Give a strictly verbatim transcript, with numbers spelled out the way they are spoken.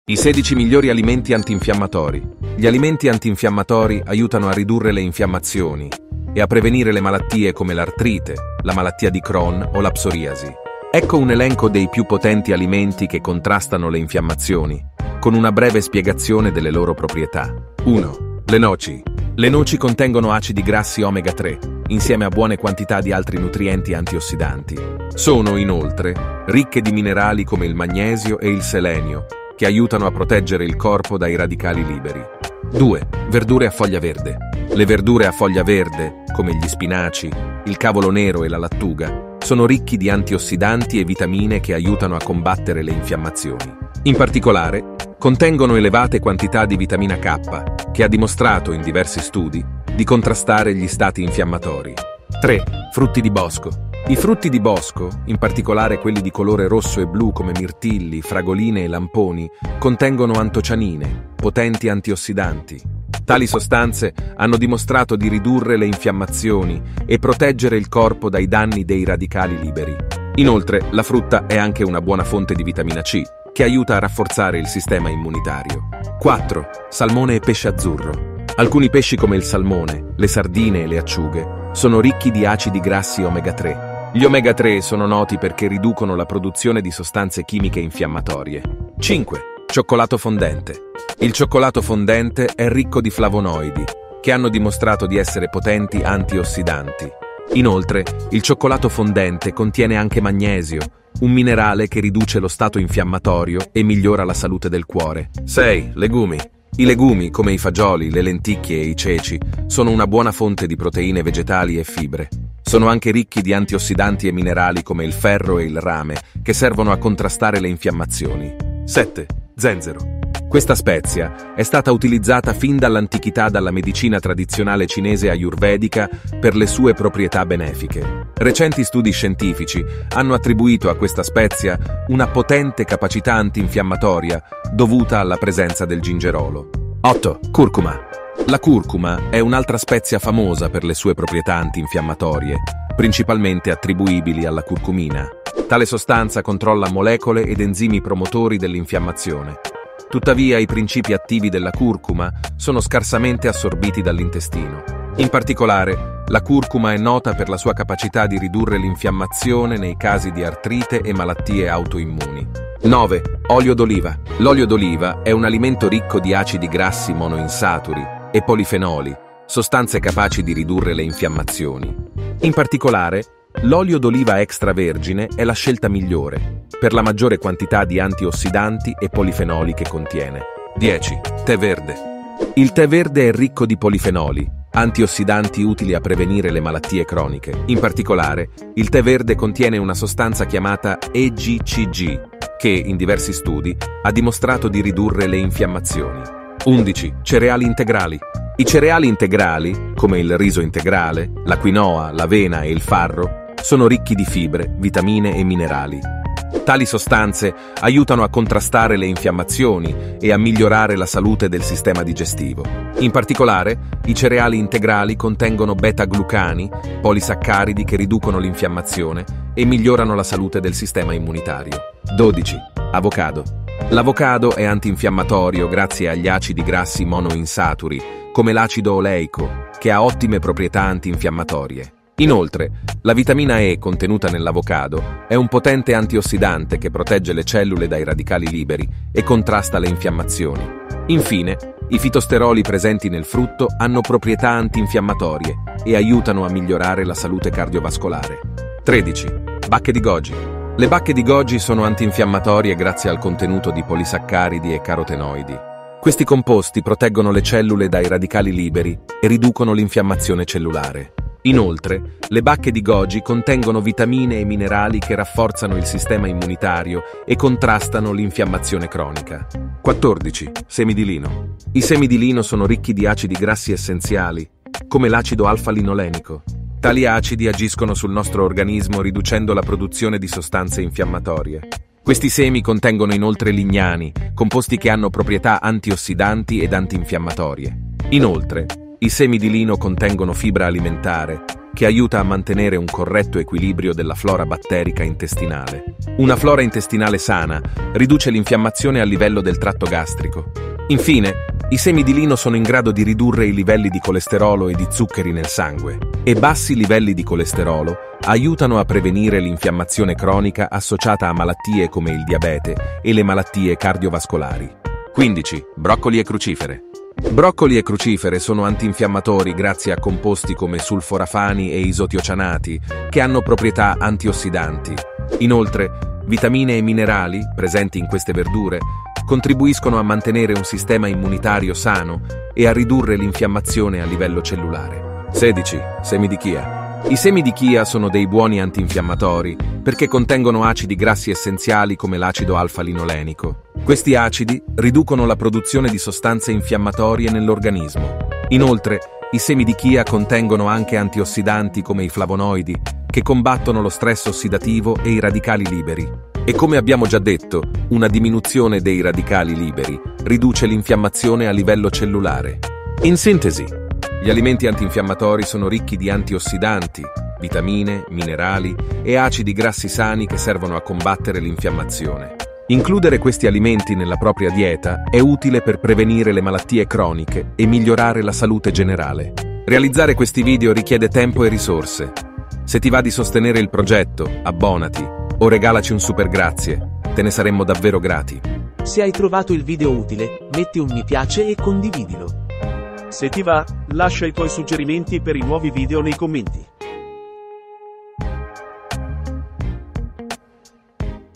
I sedici migliori alimenti antinfiammatori. Gli alimenti antinfiammatori aiutano a ridurre le infiammazioni e a prevenire le malattie come l'artrite, la malattia di Crohn o la psoriasi. Ecco un elenco dei più potenti alimenti che contrastano le infiammazioni, con una breve spiegazione delle loro proprietà. uno. Le noci. Le noci contengono acidi grassi omega tre, insieme a buone quantità di altri nutrienti antiossidanti. Sono, inoltre, ricche di minerali come il magnesio e il selenio, che aiutano a proteggere il corpo dai radicali liberi. due. Verdure a foglia verde. Le verdure a foglia verde, come gli spinaci, il cavolo nero e la lattuga, sono ricchi di antiossidanti e vitamine che aiutano a combattere le infiammazioni. In particolare, contengono elevate quantità di vitamina K, che ha dimostrato in diversi studi di contrastare gli stati infiammatori. tre. Frutti di bosco. I frutti di bosco, in particolare quelli di colore rosso e blu come mirtilli, fragoline e lamponi, contengono antocianine, potenti antiossidanti. Tali sostanze hanno dimostrato di ridurre le infiammazioni e proteggere il corpo dai danni dei radicali liberi. Inoltre, la frutta è anche una buona fonte di vitamina C, che aiuta a rafforzare il sistema immunitario. quattro. Salmone e pesce azzurro. Alcuni pesci come il salmone, le sardine e le acciughe sono ricchi di acidi grassi omega tre. Gli omega tre sono noti perché riducono la produzione di sostanze chimiche infiammatorie. cinque. Cioccolato fondente. Il cioccolato fondente è ricco di flavonoidi, che hanno dimostrato di essere potenti antiossidanti. Inoltre, il cioccolato fondente contiene anche magnesio, un minerale che riduce lo stato infiammatorio e migliora la salute del cuore. sei. Legumi. I legumi, come i fagioli, le lenticchie e i ceci, sono una buona fonte di proteine vegetali e fibre. Sono anche ricchi di antiossidanti e minerali come il ferro e il rame, che servono a contrastare le infiammazioni. sette. Zenzero. Questa spezia è stata utilizzata fin dall'antichità dalla medicina tradizionale cinese ayurvedica per le sue proprietà benefiche. Recenti studi scientifici hanno attribuito a questa spezia una potente capacità antinfiammatoria dovuta alla presenza del gingerolo. otto. Curcuma. La curcuma è un'altra spezia famosa per le sue proprietà antinfiammatorie, principalmente attribuibili alla curcumina. Tale sostanza controlla molecole ed enzimi promotori dell'infiammazione. Tuttavia, i principi attivi della curcuma sono scarsamente assorbiti dall'intestino. In particolare, la curcuma è nota per la sua capacità di ridurre l'infiammazione nei casi di artrite e malattie autoimmuni. nove. Olio d'oliva. L'olio d'oliva è un alimento ricco di acidi grassi monoinsaturi e polifenoli, sostanze capaci di ridurre le infiammazioni. In particolare, l'olio d'oliva extravergine è la scelta migliore, per la maggiore quantità di antiossidanti e polifenoli che contiene. dieci. Tè verde. Il tè verde è ricco di polifenoli, antiossidanti utili a prevenire le malattie croniche. In particolare, il tè verde contiene una sostanza chiamata E G C G, che, in diversi studi, ha dimostrato di ridurre le infiammazioni. undici. Cereali integrali. I cereali integrali, come il riso integrale, la quinoa, l'avena e il farro, sono ricchi di fibre, vitamine e minerali. Tali sostanze aiutano a contrastare le infiammazioni e a migliorare la salute del sistema digestivo. In particolare, i cereali integrali contengono beta-glucani, polisaccaridi che riducono l'infiammazione e migliorano la salute del sistema immunitario. dodici. Avocado. L'avocado è antinfiammatorio grazie agli acidi grassi monoinsaturi, come l'acido oleico, che ha ottime proprietà antinfiammatorie. Inoltre, la vitamina E contenuta nell'avocado è un potente antiossidante che protegge le cellule dai radicali liberi e contrasta le infiammazioni. Infine, i fitosteroli presenti nel frutto hanno proprietà antinfiammatorie e aiutano a migliorare la salute cardiovascolare. tredici. Bacche di goji. Le bacche di goji sono antinfiammatorie grazie al contenuto di polisaccaridi e carotenoidi. Questi composti proteggono le cellule dai radicali liberi e riducono l'infiammazione cellulare. Inoltre, le bacche di goji contengono vitamine e minerali che rafforzano il sistema immunitario e contrastano l'infiammazione cronica. quattordici. Semi di lino. I semi di lino sono ricchi di acidi grassi essenziali, come l'acido alfa-linolenico. Tali acidi agiscono sul nostro organismo riducendo la produzione di sostanze infiammatorie. Questi semi contengono inoltre lignani, composti che hanno proprietà antiossidanti ed antinfiammatorie. Inoltre, i semi di lino contengono fibra alimentare, che aiuta a mantenere un corretto equilibrio della flora batterica intestinale. Una flora intestinale sana riduce l'infiammazione a livello del tratto gastrico. Infine, i semi di lino sono in grado di ridurre i livelli di colesterolo e di zuccheri nel sangue, e bassi livelli di colesterolo aiutano a prevenire l'infiammazione cronica associata a malattie come il diabete e le malattie cardiovascolari. quindici. Broccoli e crucifere. Broccoli e crucifere sono antinfiammatori grazie a composti come sulforafani e isotiocianati che hanno proprietà antiossidanti. Inoltre, vitamine e minerali, presenti in queste verdure, contribuiscono a mantenere un sistema immunitario sano e a ridurre l'infiammazione a livello cellulare. sedici. Semi di chia. I semi di chia sono dei buoni antinfiammatori perché contengono acidi grassi essenziali come l'acido alfa-linolenico. Questi acidi riducono la produzione di sostanze infiammatorie nell'organismo. Inoltre, i semi di chia contengono anche antiossidanti come i flavonoidi, che combattono lo stress ossidativo e i radicali liberi. E come abbiamo già detto, una diminuzione dei radicali liberi riduce l'infiammazione a livello cellulare. In sintesi, gli alimenti antinfiammatori sono ricchi di antiossidanti, vitamine, minerali e acidi grassi sani che servono a combattere l'infiammazione. Includere questi alimenti nella propria dieta è utile per prevenire le malattie croniche e migliorare la salute generale. Realizzare questi video richiede tempo e risorse. Se ti va di sostenere il progetto, abbonati o regalaci un super grazie, te ne saremmo davvero grati. Se hai trovato il video utile, metti un mi piace e condividilo. Se ti va, lascia i tuoi suggerimenti per i nuovi video nei commenti.